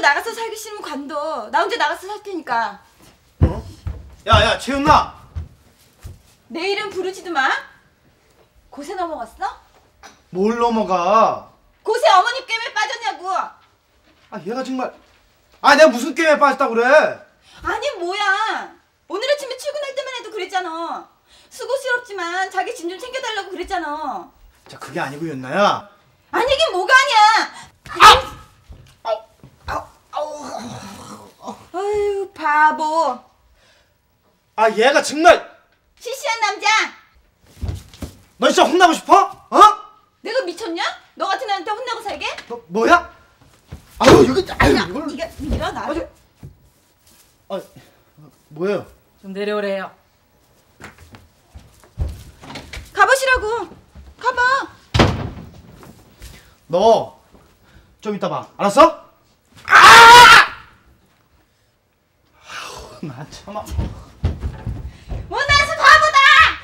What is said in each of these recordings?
나가서 살기 싫으면 관둬. 나 혼자 나가서 살 테니까. 어? 야, 채윤아. 내 이름 부르지도 마. 고세 넘어갔어? 뭘 넘어가? 고세 어머니 게임에 빠졌냐고. 아, 얘가 정말. 아, 내가 무슨 게임에 빠졌다고 그래? 아니 뭐야. 오늘 아침에 출근할 때만 해도 그랬잖아. 수고스럽지만 자기 짐 좀 챙겨달라고 그랬잖아. 자, 그게 아니고 윤나야. 아니 이게 뭐가 아니야. 아유 바보. 아, 얘가 정말. 시시한 남자. 너 진짜 혼나고 싶어? 어? 내가 미쳤냐? 너 같은 애한테 혼나고 살게? 뭐야? 아유, 이거. 아유, 이걸. 네가 밀어 나를. 아, 뭐예요? 좀 내려오래요. 가보시라고. 가봐. 너 좀 이따 봐. 알았어? 아! 아우, 나 참아. 못났어 바보다.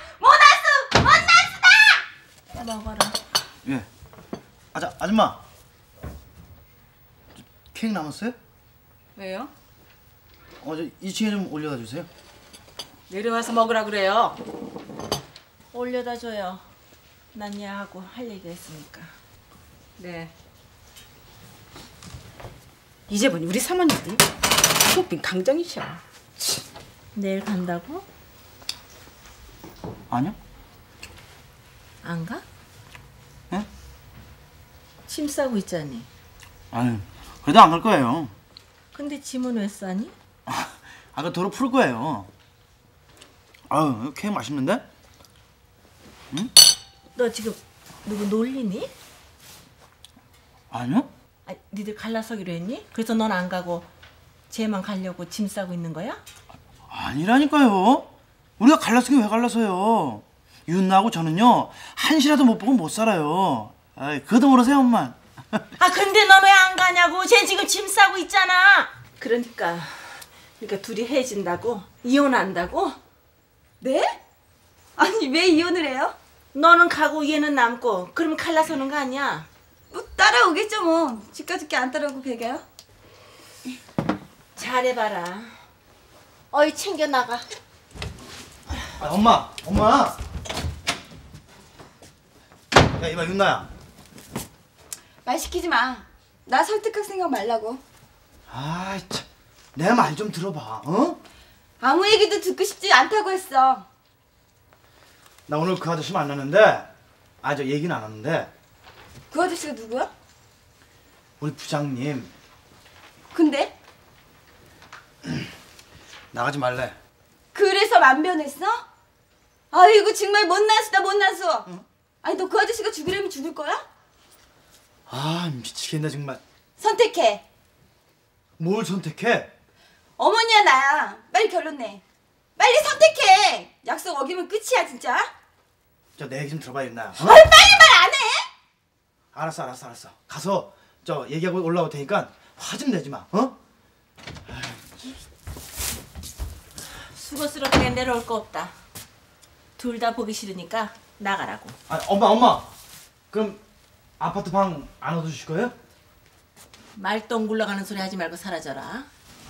못났어. 먹어라. 예. 아줌마. 케이크 남았어요? 왜요? 저 2층에 좀 올려다 주세요. 내려와서 먹으라 그래요. 올려다 줘요. 난 얘하고 할 얘기가 있으니까. 네. 이제 보니 우리 사모님들 쇼핑 강장이셔. 내일 간다고? 아니요. 안 가? 예? 짐 싸고 있잖니. 아유, 그래도 안 갈 거예요. 근데 짐은 왜 싸니? 아까 도로 풀 거예요. 아유, 케이크 맛있는데? 응? 너 지금 누구 놀리니? 아니요? 아, 니들 갈라서기로 했니? 그래서 넌 안 가고 쟤만 가려고 짐 싸고 있는 거야? 아니라니까요. 우리가 갈라서기 왜 갈라서요? 윤나하고 저는요, 한시라도 못 보고 못 살아요. 아이, 그것도 모르세요, 엄마. 아 근데 넌 왜 안 가냐고. 쟤 지금 짐 싸고 있잖아. 그러니까 둘이 헤어진다고? 이혼한다고? 네? 아니 왜 이혼을 해요? 너는 가고 얘는 남고. 그러면 갈라서는 거 아니야? 뭐 따라오겠죠 뭐. 집까짓게 안 따라오고 배겨요? 잘해봐라. 어이 챙겨 나가. 아, 엄마. 야, 이봐, 윤나야. 말 시키지 마. 나 설득할 생각 말라고. 아, 참. 내 말 좀 들어봐, 어? 아무 얘기도 듣고 싶지 않다고 했어. 나 오늘 그 아저씨 만났는데, 저 얘기는 안 하는데, 그 아저씨가 누구야? 우리 부장님. 근데? 나가지 말래. 그래서 만변했어? 아이고 정말 못났어. 응? 아니 너 그 아저씨가 죽으려면 죽을 거야? 아, 미치겠네, 정말. 선택해. 뭘 선택해? 어머니야 나야. 빨리 결론 내. 빨리 선택해. 약속 어기면 끝이야 진짜. 내 얘기 좀 들어봐, 윤나야. 어? 빨리 말 안 해. 알았어. 가서 얘기하고 올라올 테니까 화 좀 내지 마, 어? 수고스럽게 내려올 거 없다. 둘 다 보기 싫으니까 나가라고. 아, 엄마. 그럼 아파트 방 안 얻어주실 거예요? 말똥 굴러가는 소리 하지 말고 사라져라.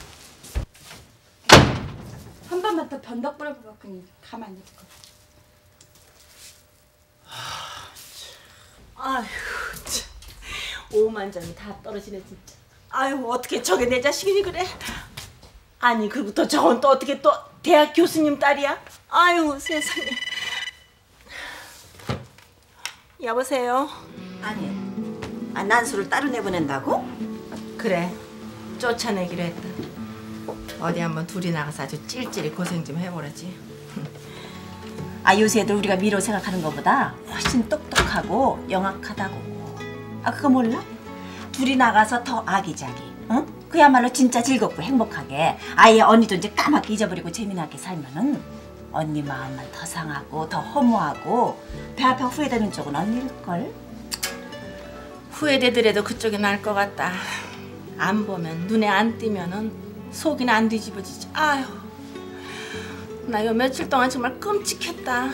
한 번만 더 변덕 부려보고 가만 안 있을 거야. 아휴 참. 오만장이 다 떨어지네 진짜. 아유 어떻게 저게 내 자식이니 그래. 아니 그리고 또 저건 또 어떻게 또 대학 교수님 딸이야. 아유 세상에. 여보세요. 아니, 난수를 따로 내보낸다고? 그래 쫓아내기로 했다. 어디 한번 둘이 나가서 아주 찔찔이 고생 좀 해보라지. 요새 애들 우리가 미로 생각하는 것보다 훨씬 똑똑하고 영악하다고. 그거 몰라? 둘이 나가서 더 아기자기, 응? 그야말로 진짜 즐겁고 행복하게 아예 언니도 이제 까맣게 잊어버리고 재미나게 살면은 언니 마음만 더 상하고 더 허무하고 배 아파 후회되는 쪽은 언니일걸? 후회되더라도 그쪽이 나을 것 같다. 안 보면 눈에 안 띄면은 속이나 안 뒤집어지지. 아휴 나 요 며칠 동안 정말 끔찍했다.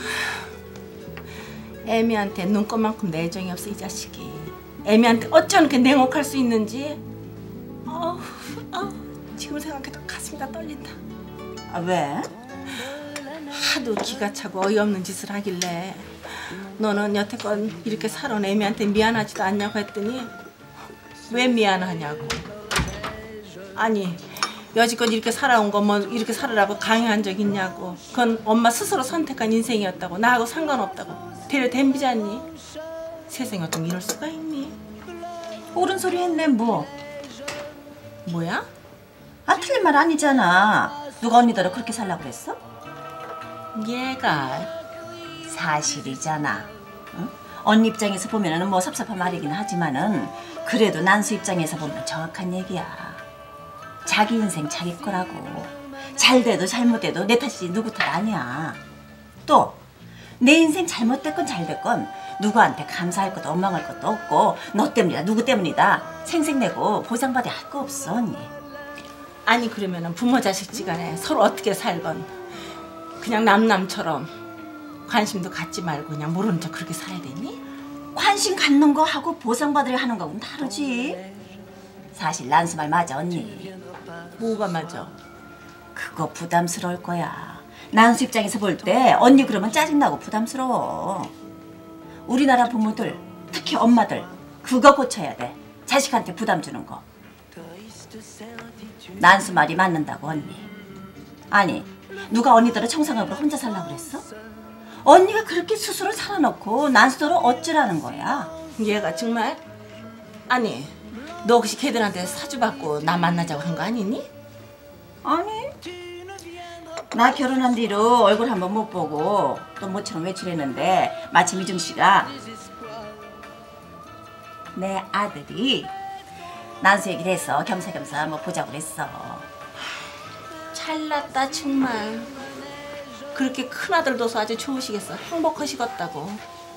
애미한테 눈꽃만큼 내정이 없어 이 자식이. 애미한테 어쩜 이렇게 냉혹할 수 있는지. 지금 생각해도 가슴이 다 떨린다. 아, 왜? 하도 기가 차고 어이없는 짓을 하길래 너는 여태껏 이렇게 살아온 애미한테 미안하지도 않냐고 했더니 왜 미안하냐고. 아니 여지껏 이렇게 살아온 거 뭐 이렇게 살으라고 강요한 적 있냐고. 그건 엄마 스스로 선택한 인생이었다고. 나하고 상관없다고. 배려 댐비잖니. 세상에 어쩜 이럴 수가 있니? 옳은 소리 했네 뭐. 뭐야? 아, 틀린 말 아니잖아. 누가 언니더러 그렇게 살라고 그랬어? 얘가 사실이잖아. 응? 언니 입장에서 보면은 뭐 섭섭한 말이긴 하지만은 그래도 난수 입장에서 보면 정확한 얘기야. 자기 인생 자기 거라고. 잘 돼도 잘못돼도 내 탓이지 누구 탓 아니야. 또 내 인생 잘못됐건 잘됐건 누구한테 감사할 것도 원망할 것도 없고 너 때문이다 누구 때문이다 생색내고 보상받아야 할 거 없어 언니. 아니 그러면은 부모 자식지간에 서로 어떻게 살건 그냥 남남처럼 관심도 갖지 말고 그냥 모르는 척 그렇게 살아야 되니? 관심 갖는 거 하고 보상받으려 하는 거하고는 다르지. 사실 난수 말 맞아 언니. 뭐가 맞아? 그거 부담스러울 거야. 난수 입장에서 볼 때 언니 그러면 짜증나고 부담스러워. 우리나라 부모들 특히 엄마들 그거 고쳐야 돼. 자식한테 부담 주는 거. 난수 말이 맞는다고 언니. 아니 누가 언니들을 청상업으로 혼자 살라고 그랬어? 언니가 그렇게 스스로 살아놓고 난수더러 어쩌라는 거야. 얘가 정말? 아니 너 혹시 걔들한테 사주받고 나 만나자고 한 거 아니니? 아니 나 결혼한 뒤로 얼굴 한번 못 보고 또 모처럼 외출했는데 마침 이중 씨가 내 아들이 난수 얘기를 해서 겸사겸사 뭐 보자고 그랬어. 잘났다 정말. 그렇게 큰아들 둬서 아주 좋으시겠어. 행복하시겠다고.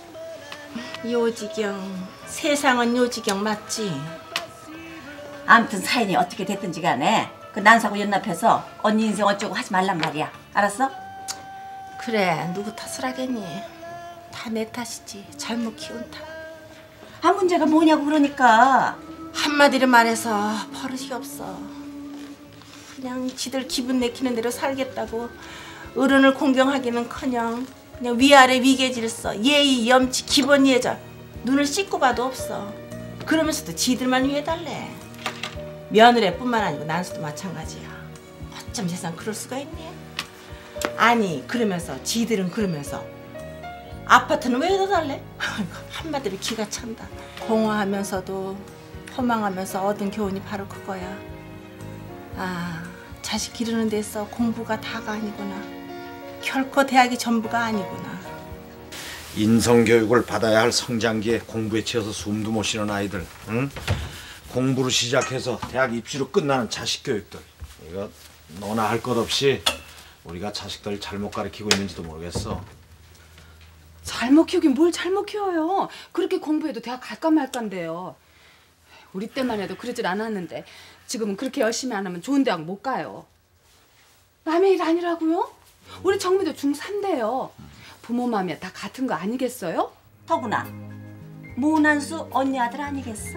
요지경 세상은 요지경 맞지? 아무튼 사연이 어떻게 됐든지 간에 그 난수하고 연납해서 언니 인생 어쩌고 하지 말란 말이야. 알았어? 그래 누구 탓을 하겠니? 다 내 탓이지. 잘못 키운 탓. 아 문제가 뭐냐고 그러니까. 한마디로 말해서 버릇이 없어. 그냥 지들 기분 내키는 대로 살겠다고 어른을 공경하기는커녕 그냥 위아래 위계질서 예의 염치 기본 예절 눈을 씻고 봐도 없어. 그러면서도 지들만 위해달래. 며느리뿐만 아니고 난수도 마찬가지야. 어쩜 세상 그럴 수가 있니? 아니 그러면서 지들은 그러면서 아파트는 왜 해달래? 한마디로 기가 찬다. 공허하면서도 허망하면서 얻은 교훈이 바로 그거야. 아 자식 기르는 데서 공부가 다가 아니구나. 결코 대학이 전부가 아니구나. 인성교육을 받아야 할 성장기에 공부에 치여서 숨도 못 쉬는 아이들, 응? 공부로 시작해서 대학 입시로 끝나는 자식 교육들, 이거 너나 할 것 없이 우리가 자식들 잘못 가르치고 있는지도 모르겠어. 잘못 키우긴 뭘 잘못 키워요. 그렇게 공부해도 대학 갈까 말까인데요. 우리 때만 해도 그러질 않았는데 지금은 그렇게 열심히 안 하면 좋은 대학 못 가요. 남의 일 아니라고요? 우리 정민도 중3인데요. 부모 마음이 다 같은 거 아니겠어요? 더구나 모난수 언니 아들 아니겠어?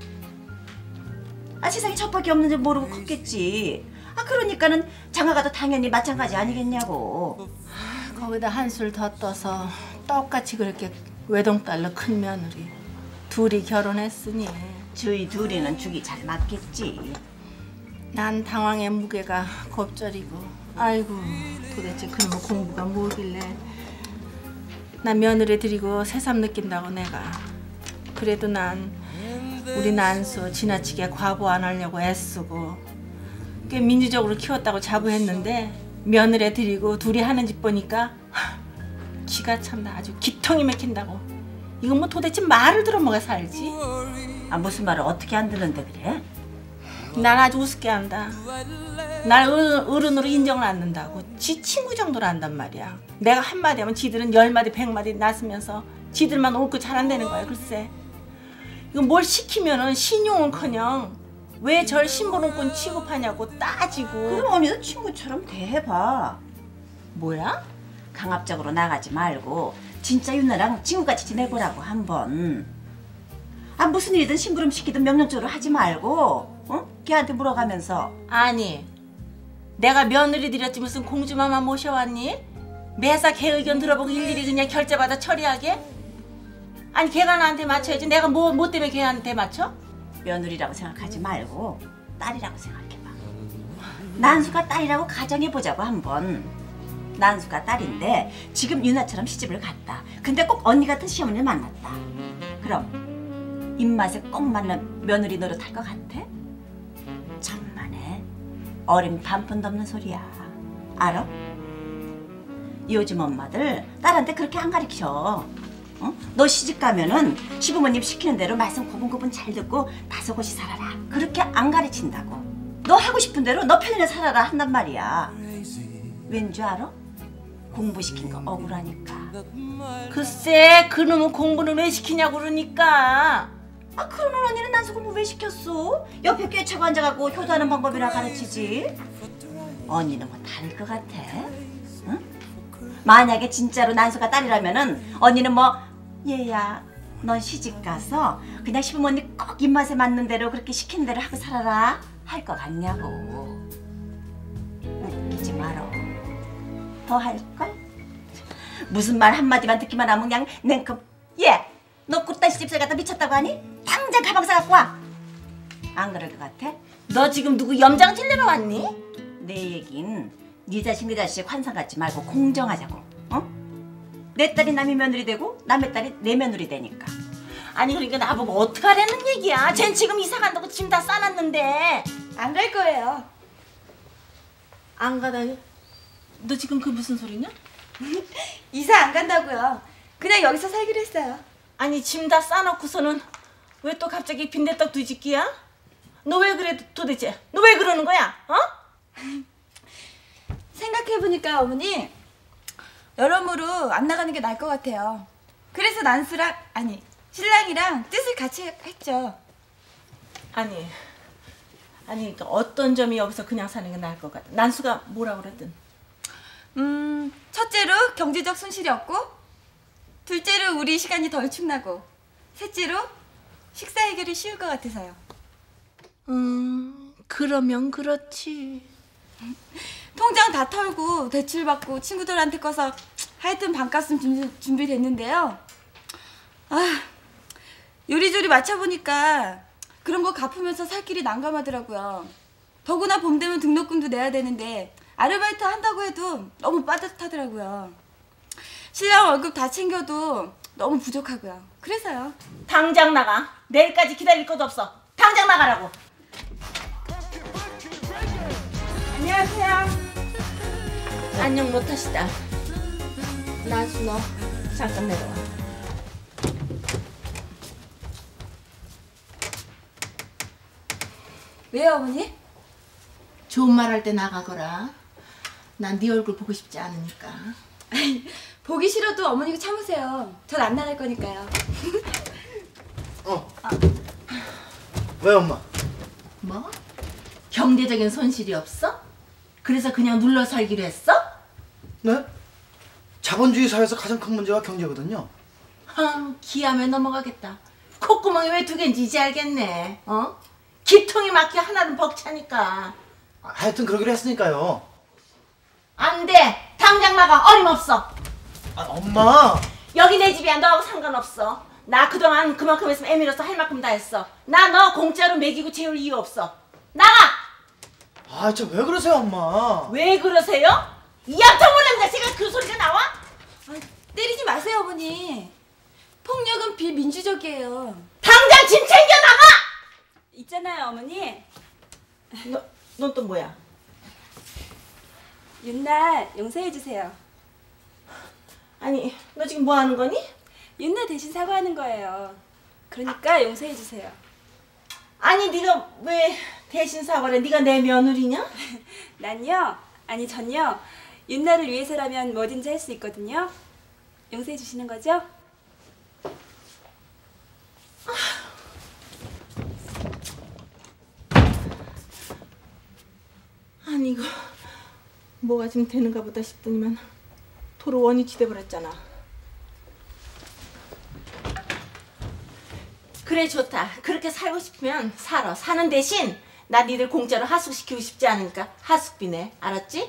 아 세상에 척밖에 없는지 모르고 컸겠지. 아 그러니까는 장가가도 당연히 마찬가지 아니겠냐고. 거기다 한술 더 떠서 똑같이 그렇게 외동딸로 큰 며느리 둘이 결혼했으니 저희 둘이는 죽이 잘 맞겠지. 난 당황의 무게가 곱절이고 아이고 도대체 그놈의 공부가 뭐길래 나 며느리 드리고 새삼 느낀다고 내가. 그래도 난 우리 난수 지나치게 과보 안 하려고 애쓰고 꽤 민주적으로 키웠다고 자부했는데 며느리 드리고 둘이 하는 집 보니까 기가 찬다. 아주 기통이 막힌다고. 이건 뭐 도대체 말을 들어 뭐가 살지? 아 무슨 말을 어떻게 안 듣는데 그래? 날 아주 우습게 한다. 날 어른으로 인정을 안 한다고. 지 친구 정도로 한단 말이야. 내가 한마디 하면 지들은 10마디 100마디 나서면서 지들만 옳고 잘한다는 거야. 글쎄 이건 뭘 시키면은 신용은커녕 왜 절 신부름꾼 취급하냐고 따지고. 그럼 언니도 친구처럼 대해봐. 뭐야? 강압적으로 나가지 말고 진짜 윤나랑 친구같이 지내보라고 한번. 아 무슨 일이든 심부름 시키든 명령적으로 하지 말고 어? 걔한테 물어가면서. 아니 내가 며느리 들였지 무슨 공주마마 모셔왔니? 매사 걔 의견 들어보고 일일이 그냥 결제받아 처리하게? 아니 걔가 나한테 맞춰야지. 내가 뭐 때문에 걔한테 맞춰? 며느리라고 생각하지 말고 딸이라고 생각해봐. 난수가 딸이라고 가정해보자고 한번. 난수가 딸인데 지금 유나처럼 시집을 갔다. 근데 꼭 언니 같은 시어머니를 만났다. 그럼 입맛에 꼭 맞는 며느리 노릇할 것 같아? 천만에 어린 반푼도 없는 소리야. 알아? 요즘 엄마들 딸한테 그렇게 안 가르쳐. 어? 너 시집 가면은 시부모님 시키는 대로 말씀 고분고분 잘 듣고 다소곳이 살아라. 그렇게 안 가르친다고. 너 하고 싶은 대로 너 편하게 살아라 한단 말이야. 왠 줄 알아? 공부시킨 거 억울하니까. 글쎄 그놈은 공부는 왜 시키냐고 그러니까. 아 그러는 언니는 난수 공부 왜 시켰어? 옆에 꿰차고 앉아갖고 효도하는 방법이라 가르치지. 언니는 뭐 다를 것 같아? 응? 만약에 진짜로 난수가 딸이라면은 언니는 뭐 얘야 넌 시집가서 그냥 시부모님 꼭 입맛에 맞는 대로 그렇게 시킨 대로 하고 살아라 할 것 같냐고. 웃기지 말어. 더 할걸? 무슨 말 한마디만 듣기만 하면 그냥 냉큼 얘 너 그딴 시집살 갖다 미쳤다고 하니? 당장 가방 싸갖고 와. 안 그럴 것 같아? 너 지금 누구 염장 찔레러 왔니? 내 얘긴 네 자식 내 자식 환상 갖지 말고 공정하자고. 어? 내 딸이 남의 며느리 되고 남의 딸이 내 며느리 되니까. 아니 그러니까 나보고 어떡하라는 얘기야. 쟨 지금 이사 간다고 짐 다 싸놨는데. 안 갈 거예요. 안 가다니? 너 지금 그 무슨 소리냐? 이사 안 간다고요. 그냥 여기서 살기로 했어요. 아니 짐 다 싸놓고서는 왜 또 갑자기 빈대떡 뒤집기야? 너 왜 그래 도대체? 너 왜 그러는 거야? 어? 생각해보니까 어머니 여러모로 안 나가는 게 나을 것 같아요. 그래서 난수랑 아니 신랑이랑 뜻을 같이 했죠. 아니 그러니까 어떤 점이 여기서 그냥 사는 게 나을 것 같아. 난수가 뭐라 그랬든. 첫째로 경제적 손실이 없고, 둘째로 우리 시간이 덜 축나고, 셋째로 식사 해결이 쉬울 것 같아서요. 그러면 그렇지. 통장 다 털고 대출 받고 친구들한테 꺼서 하여튼 반값은 준비됐는데요. 아, 요리조리 맞춰보니까 그런 거 갚으면서 살 길이 난감하더라고요. 더구나 봄 되면 등록금도 내야 되는데 아르바이트 한다고 해도 너무 빠듯하더라고요. 신랑 월급 다 챙겨도 너무 부족하고요. 그래서요. 당장 나가. 내일까지 기다릴 것도 없어. 당장 나가라고. 안녕하세요. 안녕 못하시다. 난수 너 잠깐 내려와. 왜요, 어머니? 좋은 말 할 때 나가거라. 난 네 얼굴 보고 싶지 않으니까. 보기 싫어도 어머니가 참으세요. 전 안 나갈 거니까요. 왜 엄마? 뭐? 경제적인 손실이 없어? 그래서 그냥 눌러 살기로 했어? 네? 자본주의 사회에서 가장 큰 문제가 경제거든요. 기암에 넘어가겠다. 콧구멍이 왜 두 개인지 이제 알겠네. 어? 기통이 막혀 하나는 벅차니까. 하여튼 그러기로 했으니까요. 안 돼. 당장 나가. 어림없어. 엄마! 여기 내 집이야. 너하고 상관없어. 나 그동안 그만큼 했으면 애미로서 할 만큼 다 했어. 나 너 공짜로 먹이고 채울 이유 없어. 나가! 저 왜 그러세요, 엄마? 왜 그러세요? 이 앞통 모르는 자식아 그 소리가 나와? 때리지 마세요, 어머니. 폭력은 비민주적이에요. 당장 짐 챙겨 나가! 있잖아요, 어머니. 넌 또 뭐야? 윤날 용서해주세요. 아니 너 지금 뭐 하는 거니? 윤날 대신 사과하는 거예요. 그러니까 용서해주세요. 아니 네가 왜 대신 사과를 해? 네가 내 며느리냐? 난요? 아니 전요. 윤날을 위해서라면 뭐든지 할 수 있거든요. 용서해주시는 거죠? 아니 이거 뭐가 지금 되는가 보다 싶더니만 도로 원위치 돼버렸잖아. 그래 좋다. 그렇게 살고 싶으면 살아. 사는 대신 나 니들 공짜로 하숙시키고 싶지 않으니까 하숙비 내. 알았지?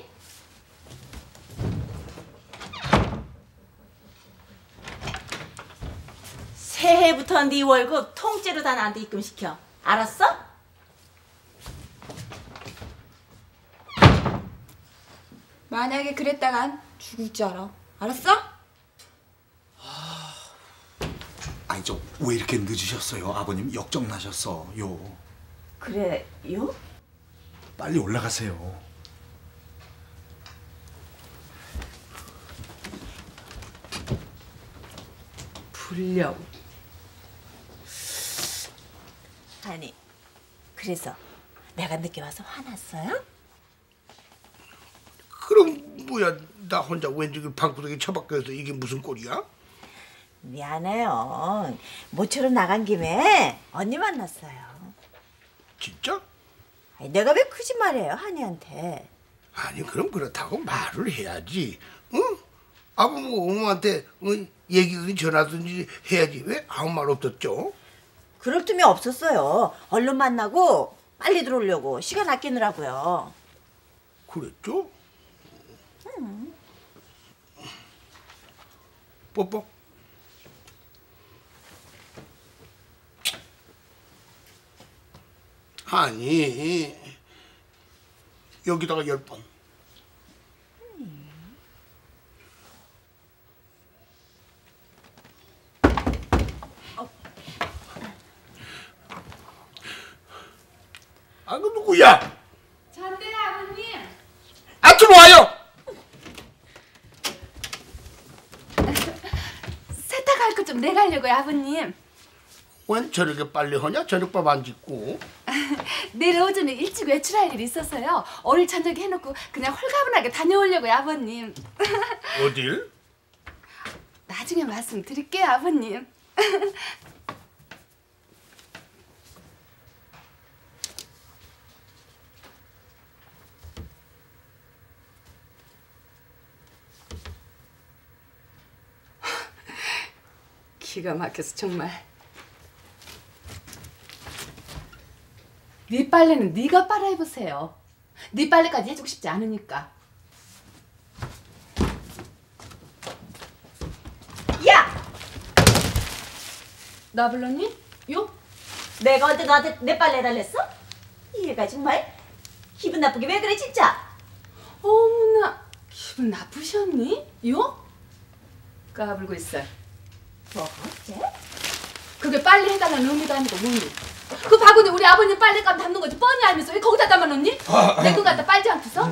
새해부터 네 월급 통째로 다 나한테 입금시켜. 알았어? 만약에 그랬다간 죽을 줄 알아. 알았어? 아니 저 왜 이렇게 늦으셨어요? 아버님 역정 나셨어요. 그래요? 빨리 올라가세요. 불령. 아니, 그래서 내가 늦게 와서 화났어요? 그럼 뭐야, 나 혼자 왼쪽에 방구석에 처박혀서 이게 무슨 꼴이야? 미안해요. 모처럼 나간 김에 언니 만났어요. 진짜? 아니, 내가 왜 거짓말해요, 한이한테. 아니 그럼 그렇다고 말을 해야지. 응? 아버모 어머한테 얘기든지 전화든지 해야지. 왜 아무 말 없었죠? 그럴 틈이 없었어요. 얼른 만나고 빨리 들어오려고 시간 아끼느라고요. 그랬죠? 뽀뽀. 아니 여기다가 10번. 아, 그 누구야? 전데요 아버님. 아, 들어와요. 세탁할 거 좀 내가려고요 아버님. 웬 저렇게 빨리 하냐? 저녁밥 안 짓고. 내일 오전에 일찍 외출할 일이 있어서요. 오늘 저녁에 해놓고 그냥 홀가분하게 다녀오려고요 아버님. 어딜? 나중에 말씀드릴게요 아버님. 기가 막혀서 정말. 네 빨래는 네가 빨아 입으세요. 네 빨래까지 해주고 싶지 않으니까. 야! 나 불렀니? 요? 내가 언제 너한테 내 빨래 해달랬어? 얘가 정말 기분 나쁘게 왜 그래 진짜? 어머나 기분 나쁘셨니? 요? 까불고 있어. 뭐 어째? 그게 빨래 해달라는 의미도 아니고 뭐니? 그 바구니 우리 아버님 빨래감 담는 거지 뻔히 알면서 왜 거기다 담아놓니? 내 거 갖다 빨지 않고서?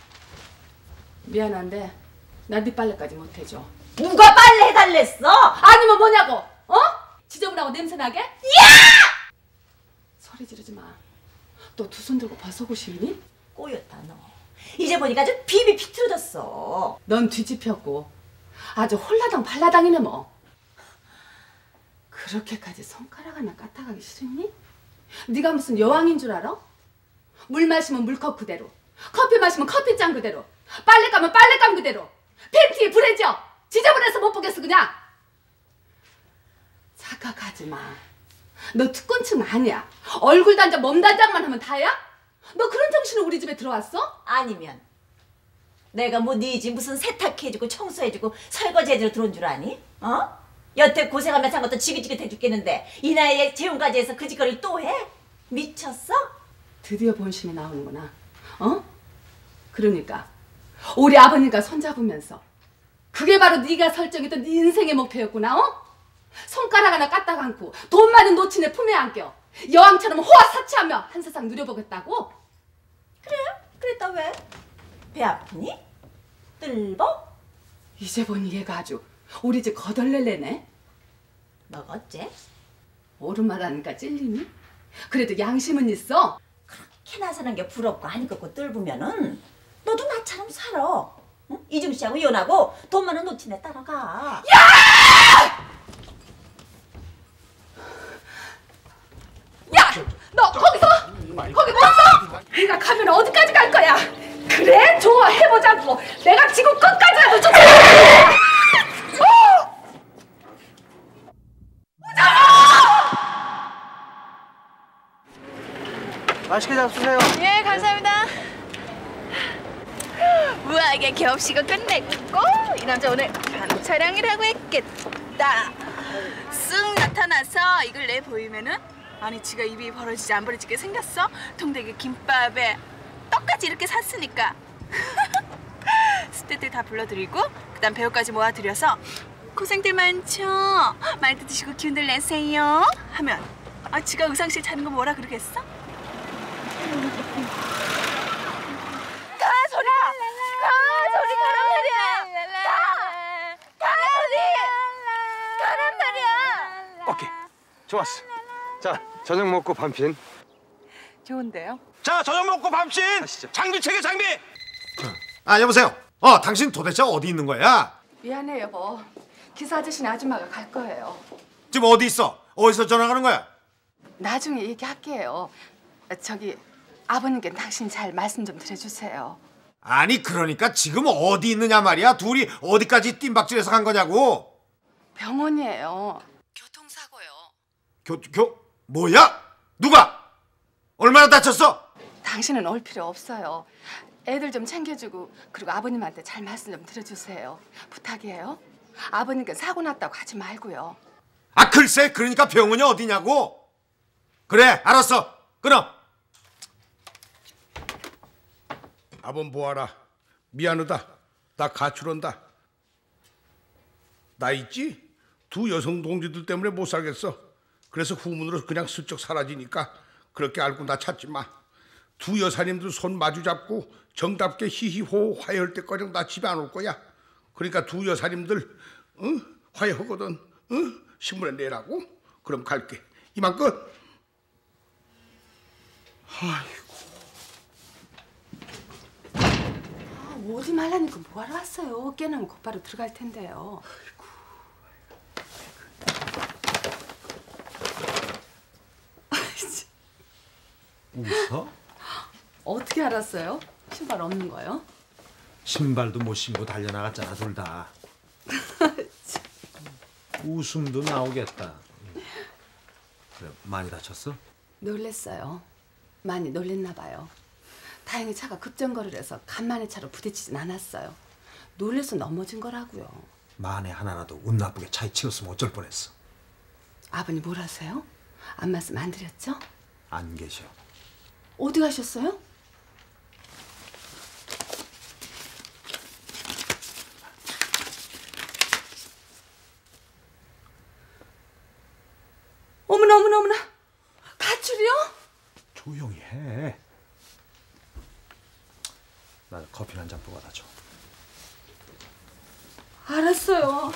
미안한데 나 네 빨래까지 못해줘. 누가 빨래 해달랬어? 아니면 뭐냐고? 어? 지저분하고 냄새나게? 야! 소리 지르지 마. 너 두 손 들고 벗어고 싶니? 꼬였다 너. 이제 보니까 아주 비비 비틀어졌어. 넌 뒤집혔고 아주 홀라당 발라당이네 뭐. 그렇게까지 손가락 하나 까딱하기 싫니? 네가 무슨 여왕인 줄 알아? 물 마시면 물컵 그대로, 커피 마시면 커피잔 그대로, 빨래 까면 빨래감 그대로, 팬티에 불해져 지저분해서 못 보겠어 그냥. 착각하지 마. 너 특권층 아니야. 얼굴 단장 몸 단장만 하면 다야? 너 그런 정신으로 우리 집에 들어왔어? 아니면 내가 뭐 네 집 무슨 세탁해주고 청소해주고 설거지해주러 들어온 줄 아니? 어? 여태 고생하면서 한 것도 지긋지긋해 죽겠는데 이 나이에 재혼까지 해서 그 짓거리를 또 해? 미쳤어? 드디어 본심이 나오는구나. 어? 그러니까 우리 아버님과 손잡으면서 그게 바로 네가 설정했던 네 인생의 목표였구나. 어? 손가락 하나 까딱 않고 돈 많은 노친의 품에 안겨 여왕처럼 호화사치하며 한 세상 누려보겠다고? 그래? 그랬다 왜? 배 아프니? 뜰보? 이제 보니 얘가 아주 우리 집 거덜낼래네. 너가 어째? 옳은 말 하니까 찔리니? 그래도 양심은 있어. 키나 사는 게 부럽고 안 꺾고 뜰보면은 너도 나처럼 살아. 응? 이중 씨하고 이혼하고 돈 많은 노친에 따라가. 야! 너 거기서! 거기 섰어! 네가 가면 어디까지 갈 거야? 그래? 좋아 해보자고. 내가 지금 끝까지라도 쫓아가. 맛있게 잡수세요. 예, 감사합니다. 우아하게 겹치고 끝냈고 이 남자 오늘 간호 촬영이라고 했겠다. 쓱 나타나서 이걸 내 보이면은 아니 지가 입이 벌어지지 안 벌어지게 생겼어? 통닭에 김밥에 떡까지 이렇게 샀으니까 스태프들 다 불러드리고 그다음 배우까지 모아드려서 고생들 많죠? 많이 드시고 기운들 내세요 하면 아 지가 의상실 차는 거 뭐라 그러겠어? 가 소리 가! 가 소리 가란 말이야! 가 소리! 가란 말이야! 오케이, 좋았어. 자, 저녁 먹고 밤핀. 좋은데요? 자, 저녁 먹고 밤신. 가시죠. 장비 체계 장비. 아, 여보세요. 당신 도대체 어디 있는 거야? 미안해 여보. 기사 아저씨네 아줌마가 갈 거예요. 지금 어디 있어? 어디서 전화하는 거야? 나중에 얘기할게요. 저기 아버님께 당신 잘 말씀 좀 드려주세요. 아니, 그러니까 지금 어디 있느냐 말이야. 둘이 어디까지 뜀박질해서 간 거냐고. 병원이에요. 교통사고요. 뭐야? 누가? 얼마나 다쳤어? 당신은 올 필요 없어요. 애들 좀 챙겨주고 그리고 아버님한테 잘 말씀 좀 드려주세요. 부탁이에요. 아버님께 사고 났다고 하지 말고요. 아, 글쎄, 그러니까 병원이 어디냐고. 그래, 알았어. 끊어. 아범 보아라. 미안하다. 나 가출한다. 나 있지? 두 여성 동지들 때문에 못 살겠어. 그래서 후문으로 그냥 슬쩍 사라지니까 그렇게 알고 나 찾지 마. 두 여사님들 손 마주 잡고 정답게 히히호 화해할 때까지 나 집에 안 올 거야. 그러니까 두 여사님들 화해하거든. 신문에 내라고. 그럼 갈게. 이만 끝. 오지 말라니까 뭐하러 왔어요. 깨나면 곧바로 들어갈 텐데요. 웃어? 어떻게 알았어요? 신발 없는 거요? 신발도 못 신고 달려나갔잖아, 둘 다. 웃음도 나오겠다. 그래, 많이 다쳤어? 놀랬어요. 많이 놀랬나 봐요. 다행히 차가 급정거를 해서 간만에 차로 부딪히진 않았어요. 놀래서 넘어진 거라고요. 만에 하나라도 운 나쁘게 차에 치였으면 어쩔 뻔했어. 아버님 뭘 하세요? 안 말씀 안 드렸죠? 안 계셔. 어디 가셨어요? 어머나 어머나 어머나. 가출이요? 조용히 해. 나 커피 한 잔 뽑아다 줘. 알았어요.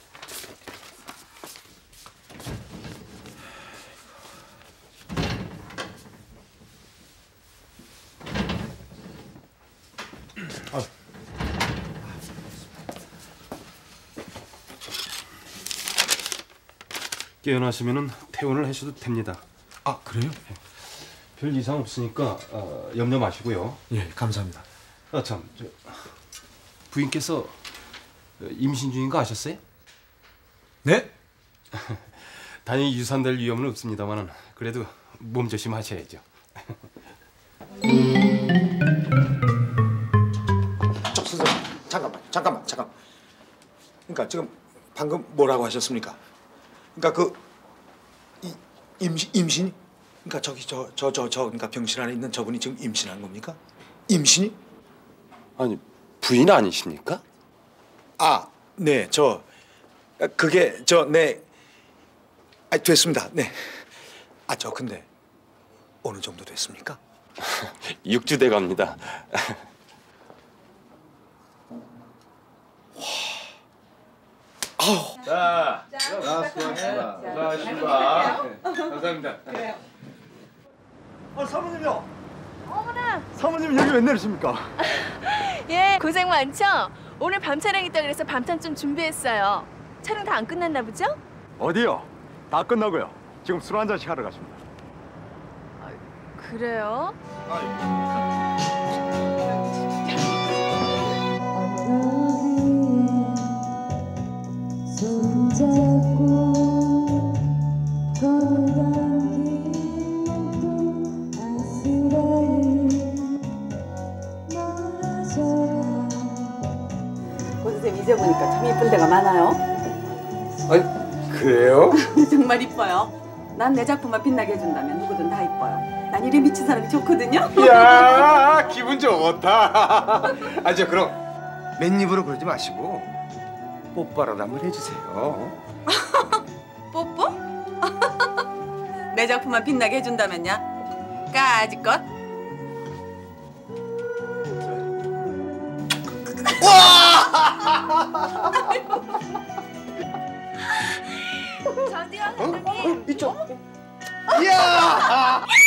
깨어나시면은 퇴원을 하셔도 됩니다. 아, 그래요? 별 이상 없으니까 염려 마시고요. 예, 감사합니다. 참, 부인께서 임신 중인 거 아셨어요? 네? 다행히 유산될 위험은 없습니다만은 그래도 몸조심 하셔야죠. 선생님, 잠깐만. 그러니까 지금 방금 뭐라고 하셨습니까? 그러니까 임신? 그러니까 저기 그러니까 병실 안에 있는 저분이 지금 임신한 겁니까? 임신이? 아니, 부인 아니십니까? 아, 네, 됐습니다. 네. 근데 어느 정도 됐습니까? 6주 돼 갑니다. 자, 수고하셨습니다. 감사합니다. 사모님요. 어머나. 사모님 여기 웬 내리십니까? 예, 고생 많죠? 오늘 밤 촬영 있다 그래서 밤참 좀 준비했어요. 촬영 다 안 끝났나 보죠? 어디요? 다 끝나고요. 지금 술 한 잔씩 하러 가십니다. 그래요? 손잡고 걸어간 길목도 아슬 이제 보니까 참 이쁜 데가 많아요. 아니 그래요? 정말 이뻐요. 난 내 작품만 빛나게 해준다면 누구든 다 이뻐요. 난 일에 미친 사람이 좋거든요. 이야 기분 좋다. 아 저 그럼 맨입으로 그러지 마시고 뽀뽀라도 한번 해주세요. 뽀뽀? 내 작품만 빛나게 해준다면요? 까짓것? 저도요, 감독님. 이쪽. 이야.